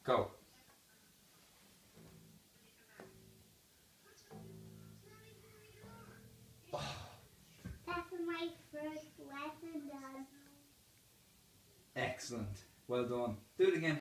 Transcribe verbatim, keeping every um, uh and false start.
Go. That's my first lesson done. Excellent. Well done. Do it again.